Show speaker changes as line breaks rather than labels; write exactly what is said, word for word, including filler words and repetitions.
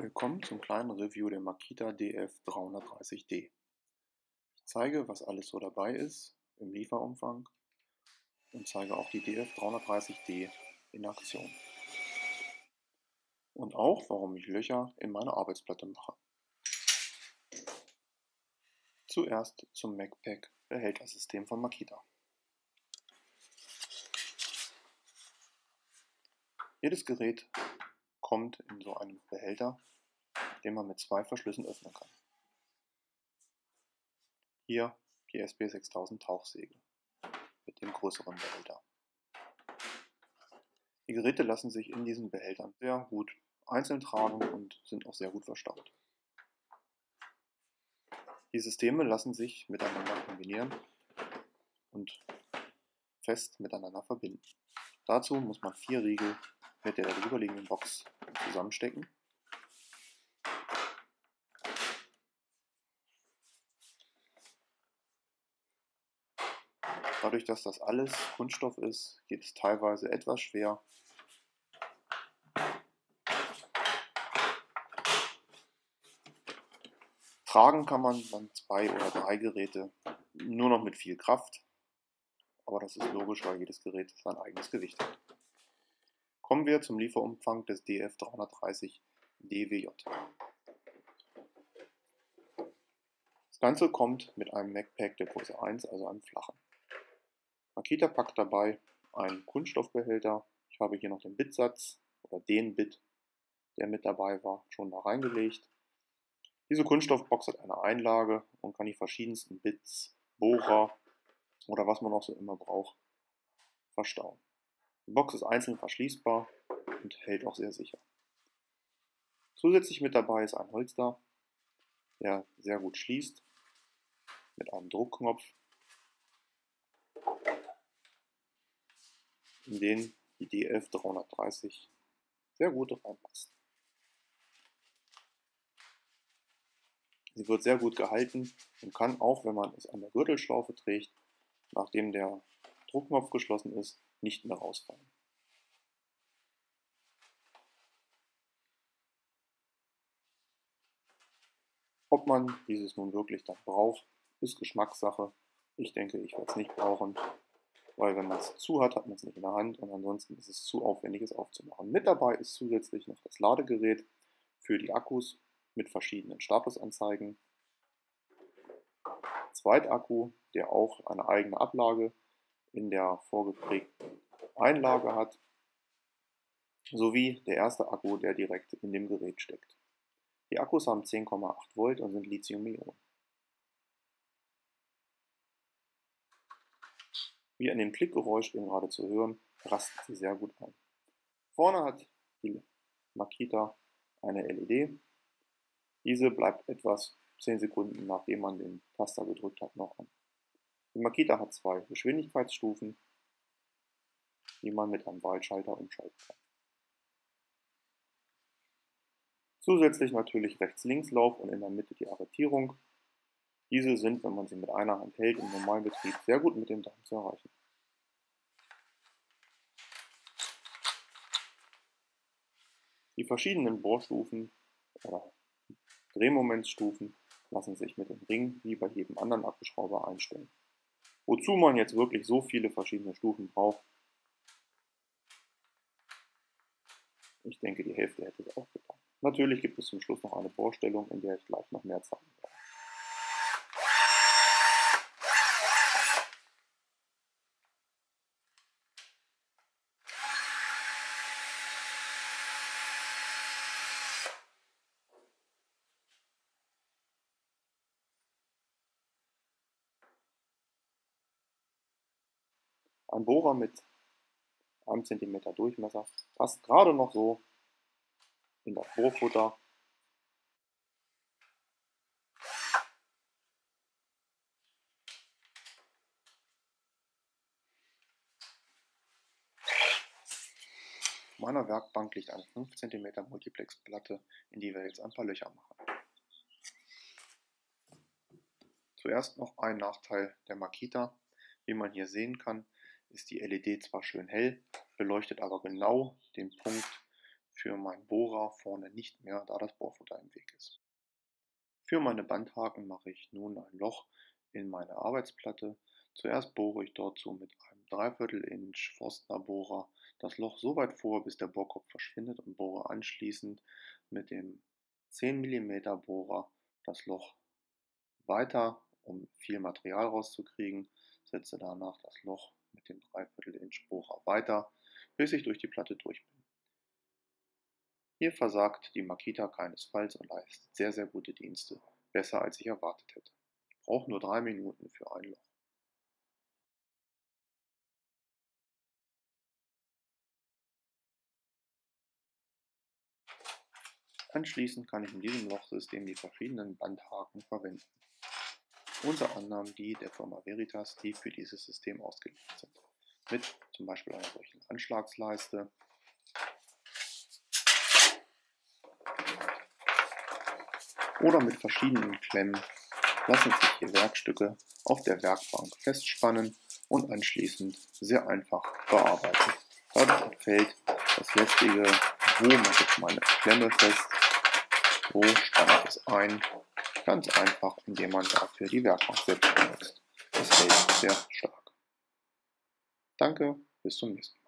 Willkommen zum kleinen Review der Makita D F dreihundertdreißig D. Ich zeige, was alles so dabei ist im Lieferumfang und zeige auch die D F dreihundertdreißig D in Aktion. Und auch, warum ich Löcher in meine Arbeitsplatte mache. Zuerst zum MacPack Behältersystem von Makita. Jedes Gerät kommt in so einem Behälter, den man mit zwei Verschlüssen öffnen kann. Hier die S B sechstausend Tauchsäge mit dem größeren Behälter. Die Geräte lassen sich in diesen Behältern sehr gut einzeln tragen und sind auch sehr gut verstaut. Die Systeme lassen sich miteinander kombinieren und fest miteinander verbinden. Dazu muss man vier Riegel mit der darüberliegenden Box zusammenstecken. Dadurch, dass das alles Kunststoff ist, geht es teilweise etwas schwer. Tragen kann man dann zwei oder drei Geräte nur noch mit viel Kraft, aber das ist logisch, weil jedes Gerät sein eigenes Gewicht hat. Kommen wir zum Lieferumfang des D F dreihundertdreißig D W J. Das Ganze kommt mit einem MacPack der Größe eins, also einem flachen. Makita packt dabei einen Kunststoffbehälter. Ich habe hier noch den Bitsatz oder den Bit, der mit dabei war, schon da reingelegt. Diese Kunststoffbox hat eine Einlage und kann die verschiedensten Bits, Bohrer oder was man auch so immer braucht, verstauen. Die Box ist einzeln verschließbar und hält auch sehr sicher. Zusätzlich mit dabei ist ein Holster, der sehr gut schließt, mit einem Druckknopf, in den die D F dreihundertdreißig sehr gut reinpasst. Sie wird sehr gut gehalten und kann auch, wenn man es an der Gürtelschlaufe trägt, nachdem der Druckknopf geschlossen ist, nicht mehr rausfallen. Ob man dieses nun wirklich dann braucht, ist Geschmackssache. Ich denke, ich werde es nicht brauchen, weil wenn man es zu hat, hat man es nicht in der Hand und ansonsten ist es zu aufwendig, es aufzumachen. Mit dabei ist zusätzlich noch das Ladegerät für die Akkus mit verschiedenen Statusanzeigen. Zweitakku, der auch eine eigene Ablage in der vorgeprägten Einlage hat, sowie der erste Akku, der direkt in dem Gerät steckt. Die Akkus haben zehn Komma acht Volt und sind Lithium-Ionen. Wie an dem Klickgeräusch eben gerade zu hören, rasten sie sehr gut ein. Vorne hat die Makita eine L E D. Diese bleibt etwas zehn Sekunden, nachdem man den Taster gedrückt hat, noch an. Die Makita hat zwei Geschwindigkeitsstufen, die man mit einem Wahlschalter umschalten kann. Zusätzlich natürlich Rechts-Links-Lauf und in der Mitte die Arretierung. Diese sind, wenn man sie mit einer Hand hält, im normalen Betrieb sehr gut mit dem Daumen zu erreichen. Die verschiedenen Bohrstufen oder Drehmomentsstufen lassen sich mit dem Ring wie bei jedem anderen Akkuschrauber einstellen. Wozu man jetzt wirklich so viele verschiedene Stufen braucht, ich denke, die Hälfte hätte es auch getan. Natürlich gibt es zum Schluss noch eine Bohrstellung, in der ich gleich noch mehr zeigen werde. Ein Bohrer mit einem Zentimeter Durchmesser passt gerade noch so in das Bohrfutter. Auf meiner Werkbank liegt eine fünf Zentimeter Multiplex-Platte, in die wir jetzt ein paar Löcher machen. Zuerst noch ein Nachteil der Makita. Wie man hier sehen kann, ist die L E D zwar schön hell, beleuchtet aber genau den Punkt für meinen Bohrer vorne nicht mehr, da das Bohrfutter im Weg ist. Für meine Bandhaken mache ich nun ein Loch in meine Arbeitsplatte. Zuerst bohre ich dort so mit einem Dreiviertel Inch Forstner Bohrer das Loch so weit vor, bis der Bohrkopf verschwindet, und bohre anschließend mit dem zehn Millimeter Bohrer das Loch weiter, um viel Material rauszukriegen. Setze danach das Loch mit dem Dreiviertel Inch Bohrer weiter, bis ich durch die Platte durch bin. Hier versagt die Makita keinesfalls und leistet sehr, sehr gute Dienste, besser als ich erwartet hätte. Ich brauche nur drei Minuten für ein Loch. Anschließend kann ich in diesem Lochsystem die verschiedenen Bandhaken verwenden. Unter anderem die der Firma Veritas, die für dieses System ausgelegt sind. Mit zum Beispiel einer solchen Anschlagsleiste, oder mit verschiedenen Klemmen lassen sich hier Werkstücke auf der Werkbank festspannen und anschließend sehr einfach bearbeiten. Dadurch entfällt das lästige, wo mache ich meine Klemme fest, wo spanne ich es ein, ganz einfach, indem man dafür die Werkbank selbst benutzt. Das hält sehr stark. Danke, bis zum nächsten Mal.